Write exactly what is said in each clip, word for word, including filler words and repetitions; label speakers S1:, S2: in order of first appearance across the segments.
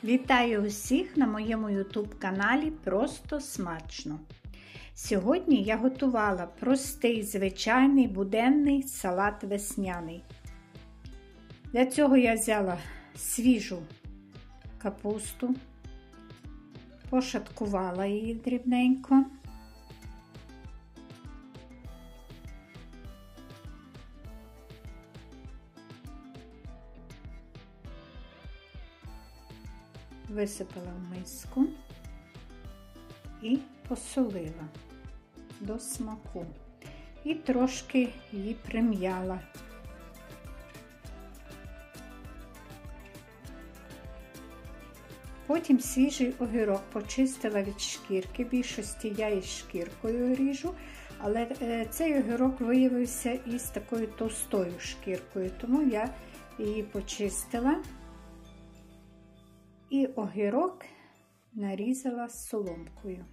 S1: Вітаю усіх на моєму ютуб каналі Просто Смачно. Сьогодні я готувала простий, звичайний, буденний салат весняний. Для цього я взяла свіжу капусту, пошаткувала її дрібненько. Висипала в миску і посолила до смаку. І трошки її прим'яла. Потім свіжий огірок почистила від шкірки. В більшості я із шкіркою ріжу, але цей огірок виявився із такою товстою шкіркою, тому я її почистила. І огірок нарізала соломкою.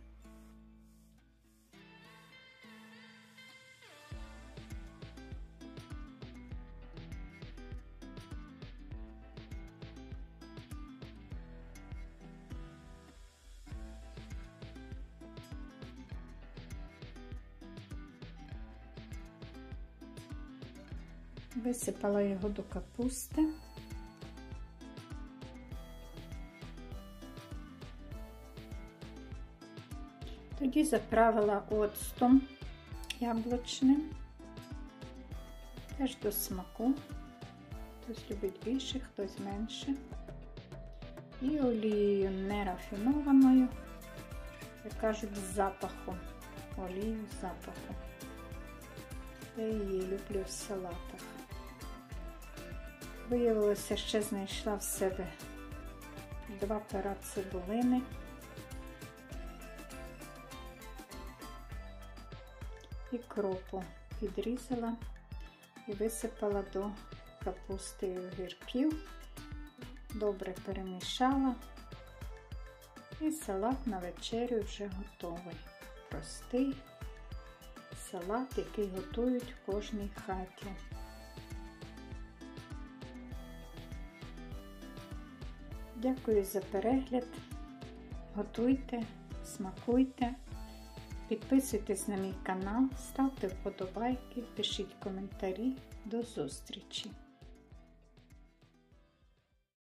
S1: Висипала його до капусти. Тоді заправила оцтом яблучним, теж до смаку, хтось любить більше, хтось менше. І олією нерафінованою, як кажуть, з запахом, олію з запахом. Я її люблю в салатах. Виявилося, ще знайшла в себе два пера цибулини. І кропу підрізала і висипала до капусти і огірків. Добре перемішала. І салат на вечерю вже готовий. Простий салат, який готують в кожній хаті. Дякую за перегляд. Готуйте, смакуйте. Підписуйтесь на мій канал, ставте вподобайки, пишіть коментарі. До зустрічі!